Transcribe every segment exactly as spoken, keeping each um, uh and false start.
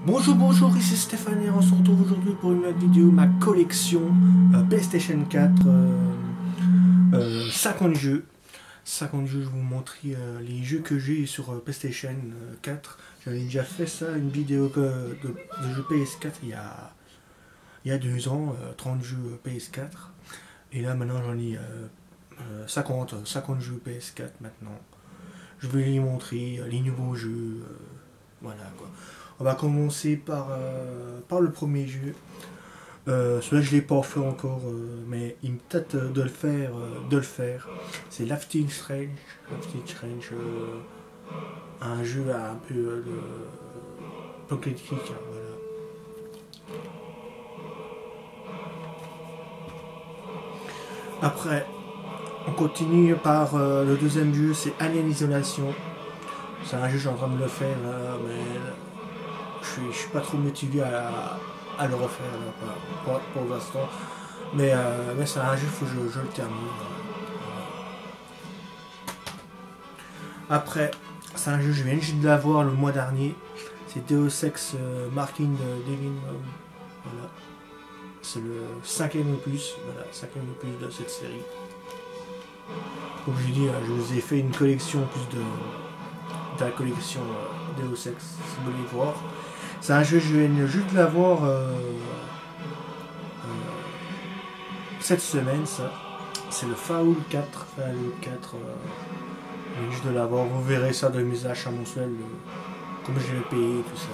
Bonjour, bonjour, ici Stéphane et on se retrouve aujourd'hui pour une nouvelle vidéo, ma collection euh, PlayStation quatre, euh, euh, cinquante jeux. cinquante jeux, je vais vous montrer euh, les jeux que j'ai sur euh, PlayStation quatre. J'avais déjà fait ça, une vidéo que, de, de jeux P S quatre il y a, il y a deux ans, euh, trente jeux P S quatre. Et là maintenant j'en ai euh, euh, cinquante, cinquante jeux P S quatre maintenant. Je vais les montrer, euh, les nouveaux jeux, euh, voilà quoi. On va commencer par, euh, par le premier jeu. Euh, Celui-là je ne l'ai pas fait encore, euh, mais il me tâte de le faire. Euh, de le faire. C'est Life is Strange. Life is Strange, euh, un jeu à un peu euh, de pocket click. Hein, voilà. Après, on continue par euh, le deuxième jeu, c'est Alien Isolation. C'est un jeu, je suis en train de le faire, là, mais je suis, je suis pas trop motivé à, à le refaire là, pour, pour l'instant. Mais, euh, mais c'est un jeu, il faut que je, je le termine. Après, c'est un jeu, je viens juste de l'avoir le mois dernier. C'est Deus Ex euh, Marking de Devin. Euh, voilà. C'est le cinquième opus. Voilà, cinquième opus de cette série. Comme je dis, je vous ai fait une collection en plus de, de la collection euh, Deus Ex, si vous voulez voir. C'est un jeu, je viens juste de l'avoir euh, euh, cette semaine, ça. C'est le Fallout quatre. Fallout quatre, euh, je viens juste de l'avoir. Vous verrez ça dans mes achats mensuels, euh, comme je l'ai payé, tout ça.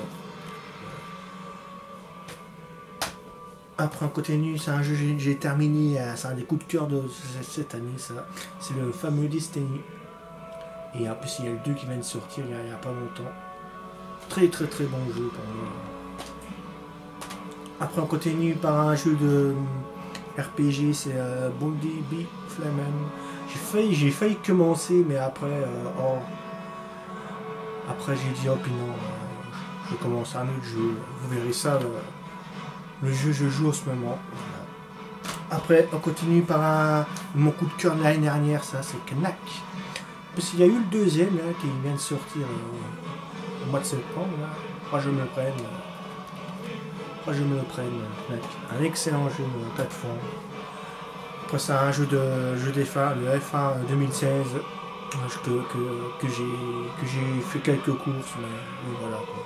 Après, on continue, c'est un jeu que j'ai terminé, c'est un des coups de cœur de cette année, ça. C'est le fameux Destiny. Et en plus, il y a le deux qui vient de sortir il n'y a, a pas longtemps. Très très très bon jeu pour moi. Après, on continue par un jeu de R P G, c'est euh, Bondi B Flamen. J'ai failli, j'ai failli commencer, mais après, euh, oh, après j'ai dit oh puis non, euh, je commence un autre jeu. Vous verrez ça, le, le jeu je joue en ce moment. Voilà. Après, on continue par un, mon coup de cœur de l'année dernière, ça c'est Knack. Parce qu'il y a eu le deuxième là, qui vient de sortir euh, au mois de septembre. Là. Moi je me le prenne. Moi je me le prenne. Knack. Un excellent jeu de plateforme. Après c'est un jeu de jeu des F un, le F un deux mille seize. Que, que, que j'ai fait quelques courses, mais, mais voilà quoi.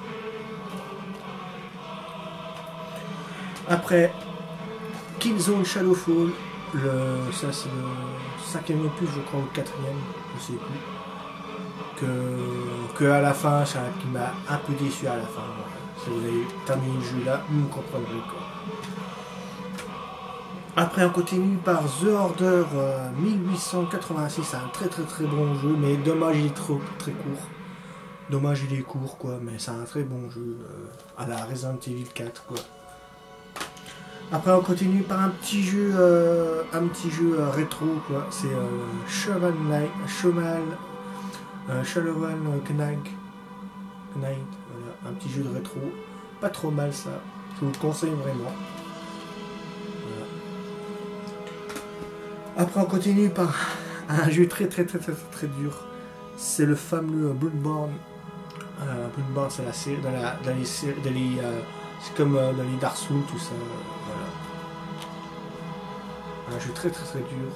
Après, Killzone Shadowfall, le, ça c'est le cinquième opus, je crois, ou le quatrième, je sais plus. Que, que à la fin, ça qui m'a un peu déçu à la fin. Voilà. Si vous avez terminé le jeu là, vous me comprendrez quoi. Après, on continue par The Order euh, mille huit cent quatre-vingt-six, c'est un très très très bon jeu, mais dommage il est trop très court. Dommage il est court quoi, mais c'est un très bon jeu euh, à la Resident Evil quatre quoi. Après, on continue par un petit jeu, euh, un petit jeu euh, rétro quoi. C'est euh, Shovel Knight, Shovel, euh, Shovel Knight, Knight, voilà, un petit jeu de rétro, pas trop mal ça. Je vous le conseille vraiment. Après on continue par un jeu très très très très très dur. C'est le fameux Bloodborne. Euh, Bloodborne c'est la série dans, la, dans les séries, dans les, euh, c'est comme euh, dans les Dark Souls tout ça. Euh, voilà. Un jeu très très très dur.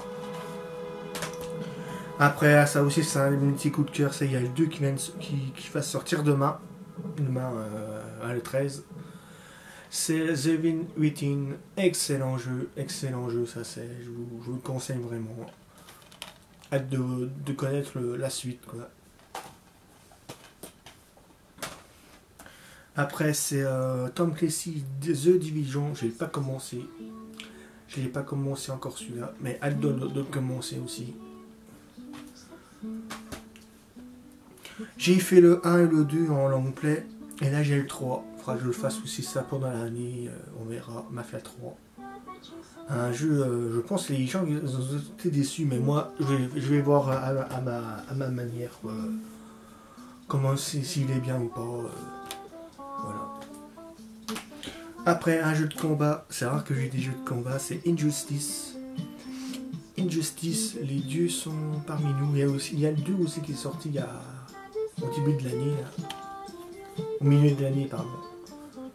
Après ça aussi c'est un petit coup de cœur. Il y a le deux qui, qui, qui va sortir demain. Demain euh, le treize. C'est The Within, excellent jeu, excellent jeu, ça c'est, je vous, je vous le conseille vraiment. Hâte de, de connaître le, la suite quoi. Après c'est euh, Tom Clancy The Division, je l'ai pas commencé, je l'ai pas commencé encore celui-là, mais hâte de, de, de commencer aussi. J'ai fait le un et le deux en long play, et là j'ai le trois. Que je le fasse aussi ça pendant l'année, euh, on verra. Mafia trois. Un jeu, euh, je pense que les gens ils ont été déçus, mais moi je vais, je vais voir à, à, ma, à ma manière quoi. Comment s'il est bien ou pas. Euh, voilà. Après un jeu de combat, c'est rare que j'ai des jeux de combat, c'est Injustice. Injustice, les dieux sont parmi nous. Il y a, aussi, il y a le deux aussi qui est sorti il y a, au début de l'année. Au milieu de l'année, pardon.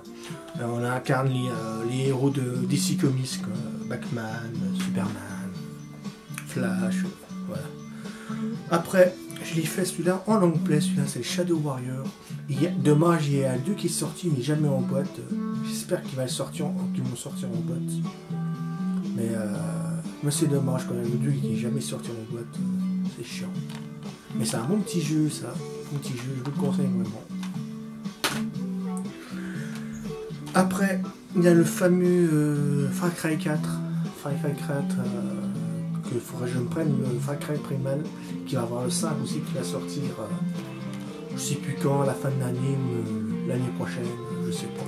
Euh, on incarne les, euh, les héros de D C Comics, quoi. Batman, Superman, Flash, euh, voilà. Après, je l'ai fait celui-là en long play, celui-là c'est Shadow Warrior. Il y a, dommage, il y a deux qui est sorti, mais jamais en boîte. J'espère qu'il va sortir, qu'ils vont sortir en boîte. Mais, euh, mais c'est dommage quand même, le deux qui n'est jamais sorti en boîte, euh, c'est chiant. Mais c'est un bon petit jeu, ça. Un petit jeu, je vous le conseille vraiment. Après, il y a le fameux euh, Far Cry quatre. Far Cry quatre, euh, que faudrait que je me prenne, le Far Cry Primal, qui va avoir le cinq aussi, qui va sortir, euh, je sais plus quand, à la fin de l'année ou euh, l'année prochaine, je sais pas.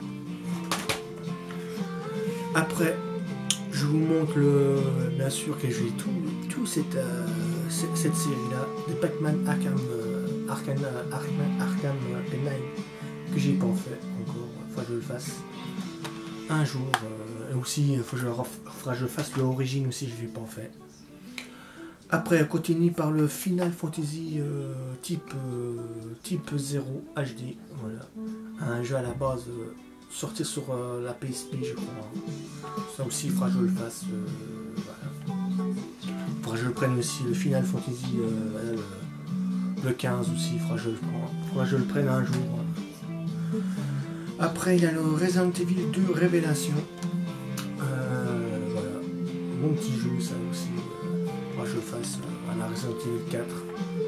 Après, je vous montre le, bien sûr que j'ai tout, tout cette, euh, cette, cette série-là, de Pac-Man Arkham, euh, Arkham, Arkham, Arkham Penal, que j'ai pas fait encore, il faut que je le fasse un jour. Euh, et aussi, il faut que je, faudra que je fasse l'origine aussi, je l'ai pas fait. Après, on continue par le Final Fantasy euh, type, euh, type zéro H D, voilà, un jeu à la base. Euh, sorti sur euh, la P S P, je crois. Ça aussi, il faudra que je le fasse. Euh, voilà. Il faudra que je le prenne aussi, le Final Fantasy euh, voilà, le, le quinze aussi, il faudra que je le prenne. Il faudra que je le prenne un jour. Voilà. Après, il y a le Resident Evil deux Révélation. Euh, voilà. Bon petit jeu, ça aussi. Euh, il faudra que je le fasse euh, à la Resident Evil quatre.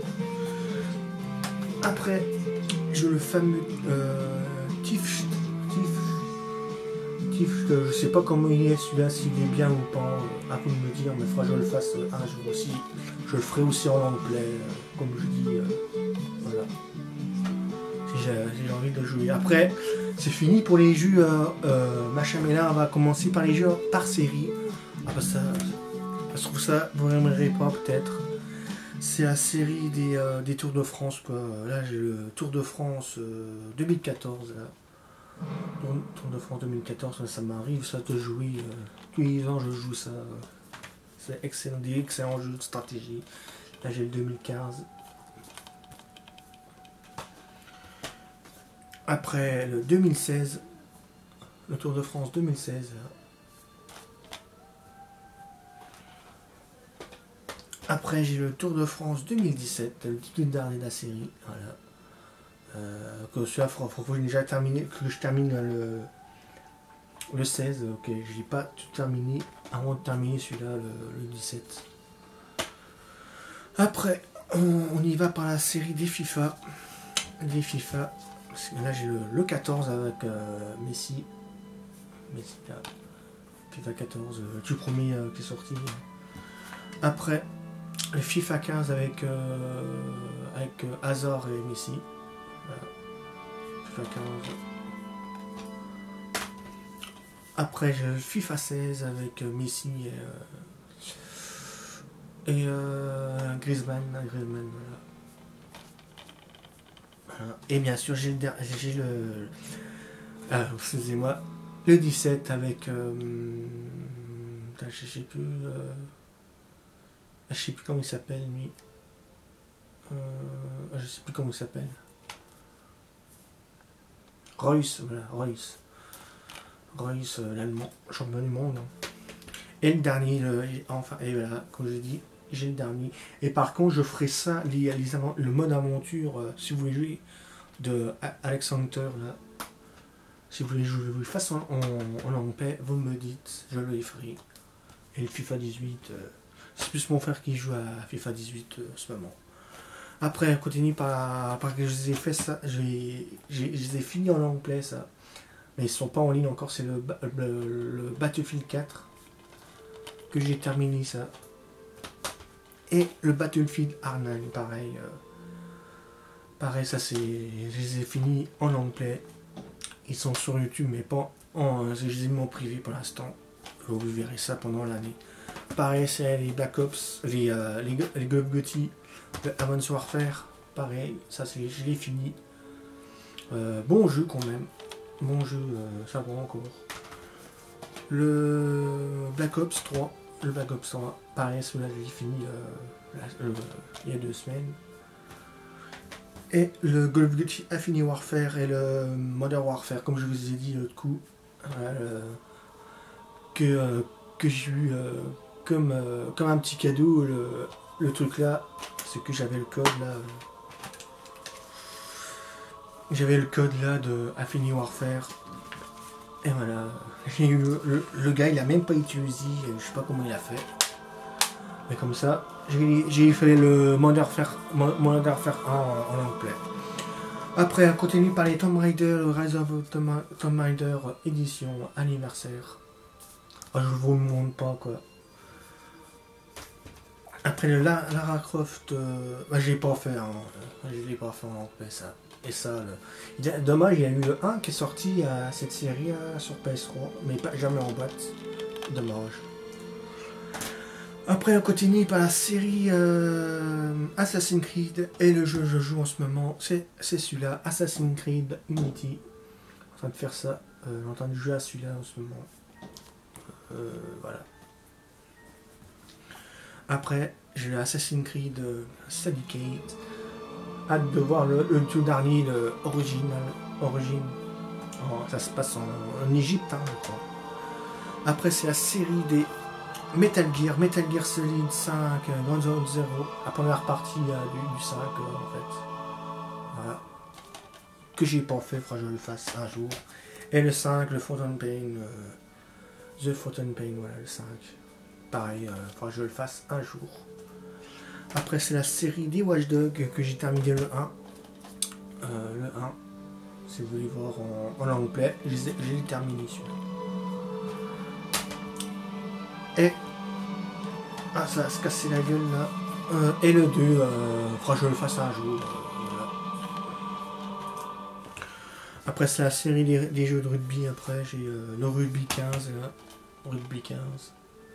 Après, j'ai le fameux euh, Tiff. Que je sais pas comment il est celui-là, s'il est bien ou pas, à vous de me dire, mais il faudra que je le fasse un jour aussi. Je le ferai aussi en anglais, euh, comme je dis, euh, voilà. Si j'ai si envie de jouer. Après, c'est fini pour les jeux euh, euh, machin, mais là on va commencer par les jeux par série. Ah bah ça, je trouve ça, vous n'aimerez pas peut-être. C'est la série des, euh, des Tours de France, quoi. Là j'ai le Tour de France euh, deux mille quatorze, là. Tour de France deux mille quatorze, ça m'arrive ça de jouer, euh, tous les ans je joue ça, euh, c'est excellent, des excellents jeux de stratégie. Là j'ai le deux mille quinze. Après le deux mille seize, le Tour de France deux mille seize. Après j'ai le Tour de France deux mille dix-sept, le petit dernier de la série, voilà. Euh, que celui-là, il faut, faut que, déjà terminer, que je termine le, le seize, ok, je n'ai pas tout terminé avant de terminer celui-là, le, le dix-sept. Après, on, on y va par la série des FIFA. Des FIFA, parce que là j'ai le, le quatorze avec euh, Messi. Messi, là, FIFA quatorze, euh, tout premier euh, qui est sorti. Après, le FIFA quinze avec, euh, avec euh, Hazard et Messi. Voilà. FIFA quinze. Après, j'ai le FIFA seize avec euh, Messi et, euh, et euh, Griezmann, Griezmann voilà. Voilà. Et bien sûr, j'ai le, j'ai le ah, excusez-moi, le dix-sept avec euh, je sais plus euh, je sais plus comment il s'appelle lui. Euh, je sais plus comment il s'appelle. Reus, voilà, Reus. Reus, euh, l'allemand, champion du monde. Et le dernier, le, enfin, et voilà, comme je dis, j'ai le dernier. Et par contre, je ferai ça, les, les, le mode aventure, euh, si vous voulez jouer de Alex Hunter, là. Si vous voulez jouer, je vous le fasse en, en, en paix, vous me dites, je le ferai. Et le FIFA dix-huit, euh, c'est plus mon frère qui joue à FIFA dix-huit euh, en ce moment. Après, on continue par, par que je les ai fait ça, je les, je les ai finis en anglais ça, mais ils sont pas en ligne encore, c'est le, le, le Battlefield quatre que j'ai terminé ça, et le Battlefield R neuf, pareil, euh, pareil ça c'est, je les ai finis en anglais, ils sont sur YouTube mais pas en, je les ai mis en privé pour l'instant, vous verrez ça pendant l'année. Pareil c'est les Black Ops, les, euh, les, les Call of Duty, le Advanced Warfare, pareil, ça c'est, je l'ai fini. Euh, bon jeu quand même, bon jeu, euh, ça va encore. Le Black Ops trois, le Black Ops trois, pareil, celui-là je l'ai fini euh, là, euh, il y a deux semaines. Et le Call of Duty Infinite Warfare et le Modern Warfare, comme je vous ai dit l'autre coup, voilà, le, que, euh, que j'ai eu euh, comme, euh, comme un petit cadeau, le, le truc là, c'est que j'avais le code là. Euh, j'avais le code là de Infinite Warfare. Et voilà, j'ai eu le, le, le gars, il a même pas utilisé, je sais pas comment il a fait. Mais comme ça, j'ai fait le Modern Warfare, Modern Warfare un en, en anglais. Après, continue par les Tomb Raider, le Rise of Tomb, Tomb Raider édition anniversaire. Oh, je vous le montre pas quoi. Après le La, Lara Croft, euh, bah, je l'ai pas fait, hein. Je l'ai pas fait en anglais ça. Et ça, le... dommage, il y a eu le un qui est sorti à cette série euh, sur P S trois, mais pas jamais en boîte. Dommage. Après, on continue par la série euh, Assassin's Creed. Et le jeu que je joue en ce moment, c'est celui-là, Assassin's Creed Unity. En train de faire ça. Euh, en train de jouer à celui-là en ce moment. Euh, voilà. Après, j'ai le Assassin's Creed euh, Syndicate. Hâte de voir le, le tout dernier, le original. Origine. Oh, ça se passe en, en Égypte, hein, je crois. Après, c'est la série des Metal Gear, Metal Gear Solid cinq, Ground Zero, la première partie euh, du, du cinq euh, en fait. Voilà. Que j'ai pas fait, il faudra que je le fasse un jour. Et le cinq, le Photon Pain, euh, The Photon Pain, voilà le cinq. Pareil, il euh, faudra que je le fasse un jour. Après c'est la série des Watch Dogs que j'ai terminé le un. Euh, le un, si vous voulez voir en, en anglais, j'ai terminé celui-là. Et ah, ça va se casser la gueule là. Euh, et le deux, euh, faudra que je le fasse un jour. Euh, voilà. Après, c'est la série des, des jeux de rugby. Après, j'ai euh, le rugby quinze. Là. Rugby quinze.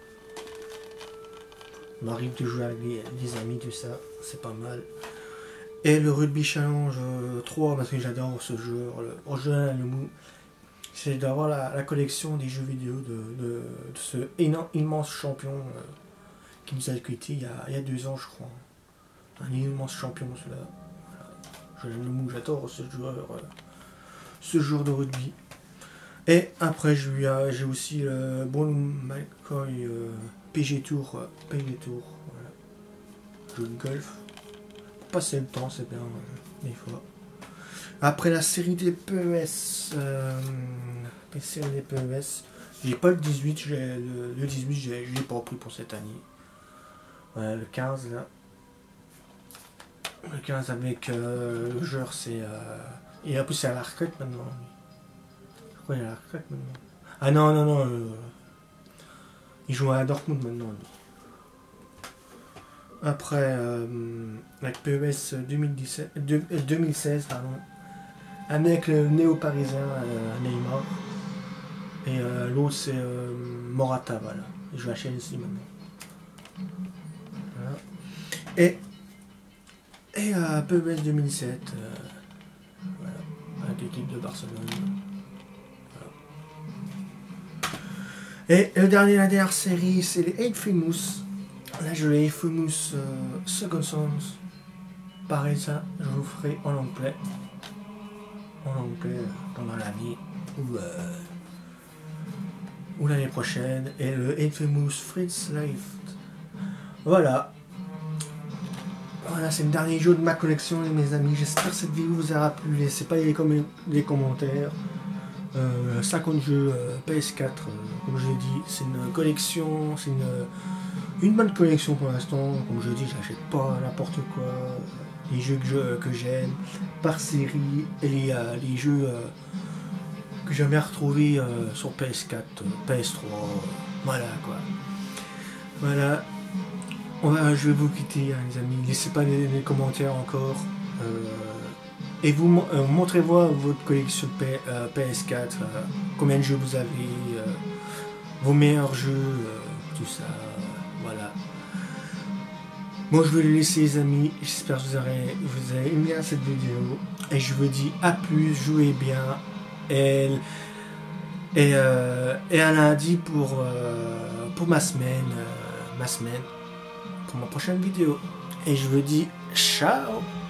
Il m'arrive de jouer avec des, des amis, tout ça. C'est pas mal. Et le rugby challenge euh, trois, parce que j'adore ce jeu. Le, le jeu le mou. C'est d'avoir la, la collection des jeux vidéo de, de, de ce énorme, immense champion euh, qui nous a quitté il y a, il y a deux ans, je crois. Un immense champion, celui-là. Voilà. Je l'aime, j'adore ce joueur, euh, ce joueur de rugby. Et après, j'ai aussi le euh, Bon McCoy euh, P G Tour. Euh, P G Tour, voilà. Jeu de golf. Passer le temps, c'est bien, euh, des fois. Après la série des P E S, euh, la série des P E S, j'ai pas le dix-huit, le, le dix-huit, je l'ai pas pris pour cette année. Voilà, le quinze là. Le quinze avec euh, le joueur, c'est. Euh, et en plus, c'est à la retraite maintenant. Je crois qu'il est à la retraite maintenant. Ah non, non, non. Euh, il joue à Dortmund maintenant. Lui. Après, euh, avec P E S deux mille dix-sept, deux, euh, deux mille seize, pardon. Avec le néo-parisien euh, Neymar. Et euh, l'autre c'est euh, Morata, voilà. Il joue à Chelsea maintenant. Voilà. Et, et à euh, P E S deux mille sept, euh, voilà, avec l'équipe de Barcelone. Voilà. Et le dernier, la dernière série, c'est les Infamous. Là, je l'ai Infamous euh, Second Sons. Pareil, ça, je vous ferai en anglais. En anglais pendant l'année ou, euh, ou l'année prochaine. Et le Infamous Fritz Life. Voilà. Voilà, c'est le dernier jeu de ma collection, mes amis. J'espère que cette vidéo vous aura plu. Laissez pas les, com les commentaires. Euh, cinquante jeux euh, P S quatre, euh, comme je l'ai dit. C'est une collection. C'est une, une bonne collection pour l'instant. Comme je dis, j'achète pas n'importe quoi. Les jeux que, que j'aime par série et les, euh, les jeux euh, que j'aimerais retrouver euh, sur P S quatre, euh, P S trois, euh, voilà quoi. Voilà. On va, je vais vous quitter, hein, les amis. Laissez pas les, les commentaires encore. Euh, et vous euh, montrez-moi votre collection P, euh, P S quatre, euh, combien de jeux vous avez, euh, vos meilleurs jeux, euh, tout ça. Voilà. Moi, je vais le laisser, les amis. J'espère que vous avez, vous avez aimé cette vidéo. Et je vous dis à plus, jouez bien. Et, et, euh, et à lundi pour, euh, pour ma semaine. Euh, ma semaine. Pour ma prochaine vidéo. Et je vous dis ciao.